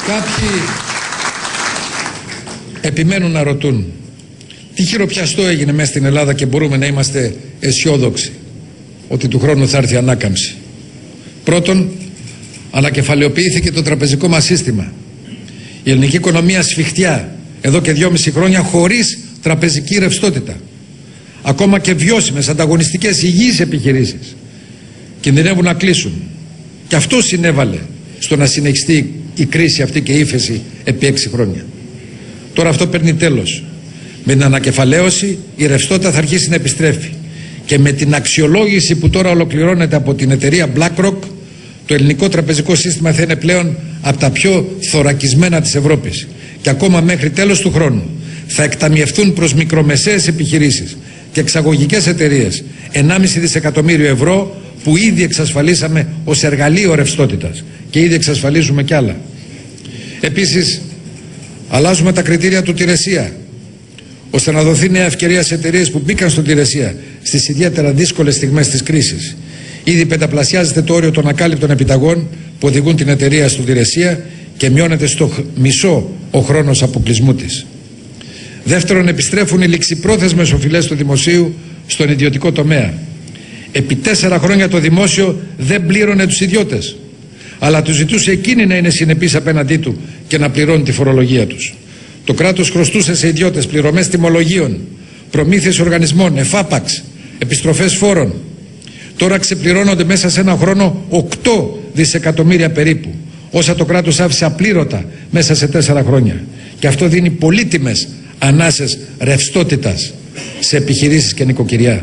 Κάποιοι επιμένουν να ρωτούν τι χειροπιαστό έγινε μέσα στην Ελλάδα και μπορούμε να είμαστε αισιόδοξοι ότι του χρόνου θα έρθει ανάκαμψη. Πρώτον, ανακεφαλαιοποιήθηκε το τραπεζικό μας σύστημα. Η ελληνική οικονομία σφιχτιά εδώ και 2,5 χρόνια χωρίς τραπεζική ρευστότητα. Ακόμα και βιώσιμες, ανταγωνιστικές, υγιείς επιχειρήσεις κινδυνεύουν να κλείσουν. Και αυτό συνέβαλε στο να συνεχιστεί η κρίση αυτή και η ύφεση επί 6 χρόνια. Τώρα αυτό παίρνει τέλος. Με την ανακεφαλαίωση η ρευστότητα θα αρχίσει να επιστρέφει. Και με την αξιολόγηση που τώρα ολοκληρώνεται από την εταιρεία BlackRock, το ελληνικό τραπεζικό σύστημα θα είναι πλέον από τα πιο θωρακισμένα της Ευρώπης. Και ακόμα μέχρι τέλος του χρόνου θα εκταμιευτούν προς μικρομεσαίες επιχειρήσεις και εξαγωγικές εταιρείες 1,5 δισεκατομμύριο ευρώ που ήδη εξασφαλίσαμε ως εργαλείο ρευστότητας και ήδη εξασφαλίζουμε κι άλλα. Επίσης, αλλάζουμε τα κριτήρια του Τηρεσία ώστε να δοθεί νέα ευκαιρία σε εταιρείες που μπήκαν στον Τηρεσία στις ιδιαίτερα δύσκολες στιγμές της κρίσης. Ήδη πενταπλασιάζεται το όριο των ακάλυπτων επιταγών που οδηγούν την εταιρεία στον Τηρεσία και μειώνεται στο μισό ο χρόνος αποκλεισμού της. Δεύτερον, επιστρέφουν οι ληξιπρόθεσμες οφειλές του δημοσίου στον ιδιωτικό τομέα. Επί 4 χρόνια το δημόσιο δεν πλήρωνε τους ιδιώτες, αλλά τους ζητούσε εκείνοι να είναι συνεπείς απέναντί του και να πληρώνουν τη φορολογία τους. Το κράτος χρωστούσε σε ιδιώτες πληρωμές τιμολογίων, προμήθειες οργανισμών, εφάπαξ, επιστροφές φόρων. Τώρα ξεπληρώνονται μέσα σε ένα χρόνο 8 δισεκατομμύρια περίπου, όσα το κράτος άφησε απλήρωτα μέσα σε 4 χρόνια. Και αυτό δίνει πολύτιμες ανάσες ρευστότητας σε επιχειρήσεις και νοικοκυριά.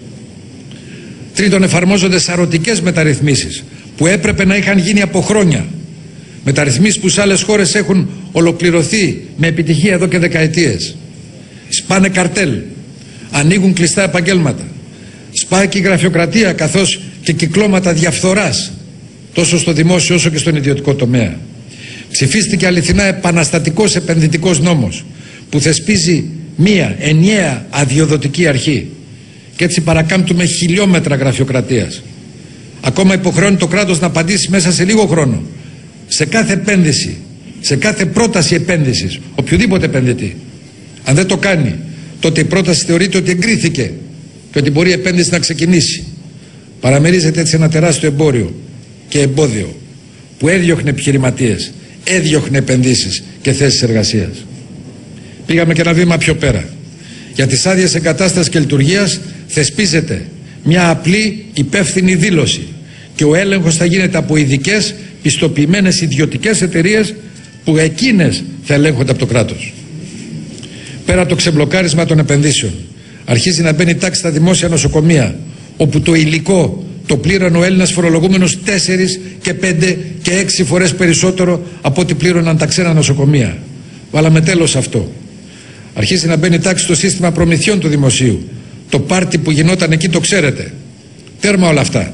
Τρίτον, εφαρμόζονται σαρωτικές μεταρρυθμίσεις που έπρεπε να είχαν γίνει από χρόνια. Μεταρρυθμίσεις που σε άλλες χώρες έχουν ολοκληρωθεί με επιτυχία εδώ και δεκαετίες. Σπάνε καρτέλ, ανοίγουν κλειστά επαγγέλματα, σπάει και η γραφειοκρατία καθώς και κυκλώματα διαφθοράς τόσο στο δημόσιο όσο και στον ιδιωτικό τομέα. Ψηφίστηκε αληθινά επαναστατικός επενδυτικός νόμος που θεσπίζει μία ενιαία αδειοδοτική αρχή και έτσι παρακάμπτουμε χιλιόμετρα γραφειοκρατίας. Ακόμα υποχρεώνει το κράτος να απαντήσει μέσα σε λίγο χρόνο σε κάθε επένδυση, σε κάθε πρόταση επένδυσης, οποιοδήποτε επενδυτή. Αν δεν το κάνει, τότε η πρόταση θεωρείται ότι εγκρίθηκε και ότι μπορεί η επένδυση να ξεκινήσει. Παραμερίζεται έτσι ένα τεράστιο εμπόριο και εμπόδιο που έδιωχνε επιχειρηματίες, έδιωχνε επενδύσεις και θέσεις εργασίας. Πήγαμε και ένα βήμα πιο πέρα. Για τις άδειες εγκατάστασης και λειτουργίας θεσπίζεται μια απλή υπεύθυνη δήλωση και ο έλεγχος θα γίνεται από ειδικές πιστοποιημένες ιδιωτικές εταιρείες που εκείνες θα ελέγχονται από το κράτος. Πέρα από το ξεμπλοκάρισμα των επενδύσεων, αρχίζει να μπαίνει τάξη στα δημόσια νοσοκομεία, όπου το υλικό το πλήρωνε ο Έλληνας φορολογούμενος 4 και 5 και 6 φορές περισσότερο από ό,τι πλήρωναν τα ξένα νοσοκομεία. Βάλαμε τέλος αυτό. Αρχίζει να μπαίνει τάξη στο σύστημα προμηθειών του δημοσίου. Το πάρτι που γινόταν εκεί το ξέρετε. Τέρμα όλα αυτά.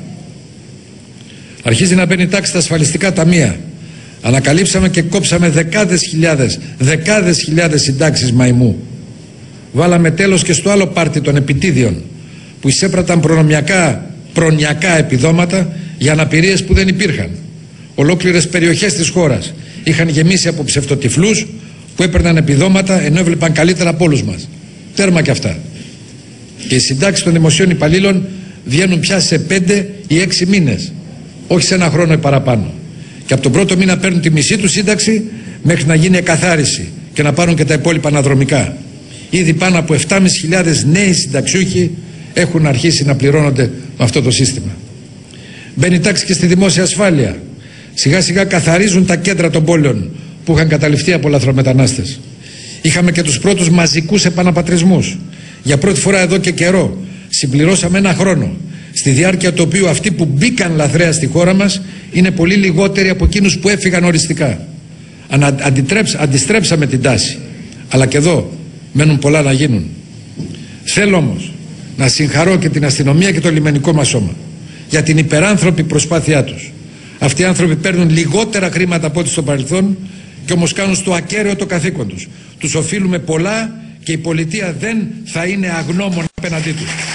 Αρχίζει να μπαίνει τάξη στα ασφαλιστικά ταμεία. Ανακαλύψαμε και κόψαμε δεκάδες χιλιάδες συντάξεις μαϊμού. Βάλαμε τέλος και στο άλλο πάρτι των επιτίδιων που εισέπραταν προνοιακά επιδόματα για αναπηρίες που δεν υπήρχαν. Ολόκληρες περιοχές της χώρας είχαν γεμίσει από ψευτοτυφλούς που έπαιρναν επιδόματα ενώ έβλεπαν καλύτερα από όλους μας. Τέρμα και αυτά. Και οι συντάξεις των δημοσίων υπαλλήλων βγαίνουν πια σε 5 ή 6 μήνες, όχι σε ένα χρόνο ή παραπάνω. Και από τον πρώτο μήνα παίρνουν τη μισή του σύνταξη μέχρι να γίνει εκαθάριση και να πάρουν και τα υπόλοιπα αναδρομικά. Ήδη πάνω από 7.500 νέοι συνταξιούχοι έχουν αρχίσει να πληρώνονται με αυτό το σύστημα. Μπαίνει τάξη και στη δημόσια ασφάλεια. Σιγά σιγά καθαρίζουν τα κέντρα των πόλεων που είχαν καταληφθεί από λαθρομετανάστες. Είχαμε και τους πρώτους μαζικούς επαναπατρισμούς. Για πρώτη φορά εδώ και καιρό συμπληρώσαμε ένα χρόνο, στη διάρκεια του οποίου αυτοί που μπήκαν λαθρέα στη χώρα μας είναι πολύ λιγότεροι από εκείνους που έφυγαν οριστικά. Αντιστρέψαμε την τάση, αλλά και εδώ μένουν πολλά να γίνουν. Θέλω όμως να συγχαρώ και την αστυνομία και το λιμενικό μας σώμα για την υπεράνθρωπη προσπάθειά τους. Αυτοί οι άνθρωποι παίρνουν λιγότερα χρήματα από ό,τι στο παρελθόν και όμως κάνουν στο ακέραιο το καθήκον τους. Τους οφείλουμε πολλά και η πολιτεία δεν θα είναι αγνώμων απέναντί τους.